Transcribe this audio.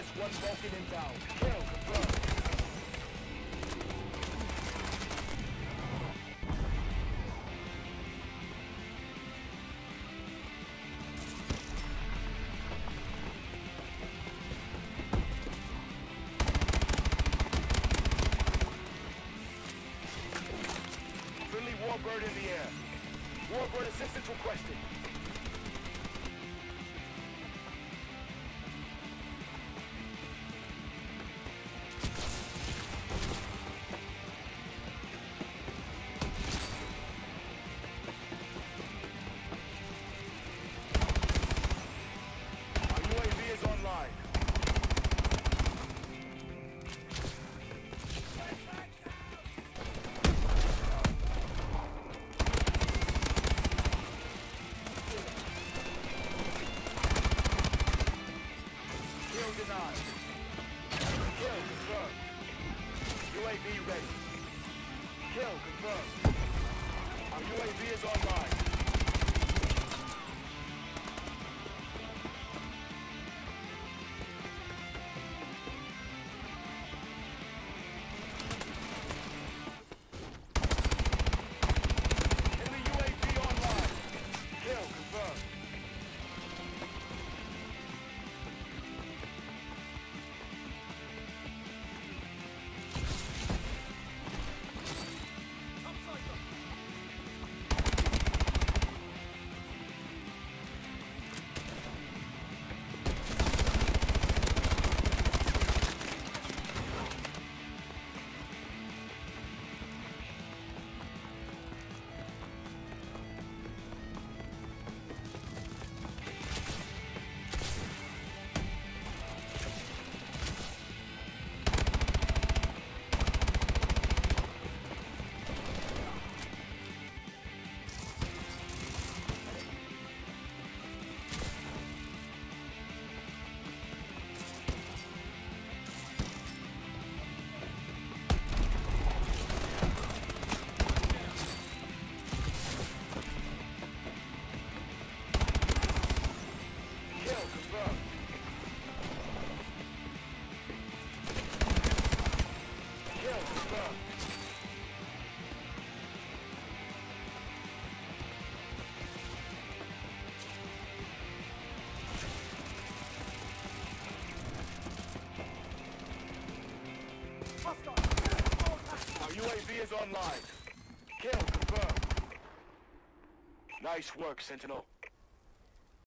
One Vulcan inbound. Kill confirmed. Friendly Warbird in the air. Warbird assistance requested. Our UAV is online. Kill denied. Kill confirmed. UAV ready. Kill confirmed. Our UAV is online. Enemy UAV online. Kill confirmed. Kill confirmed. Kill confirmed. Our UAV is online. Kill confirmed. Nice work, Sentinel.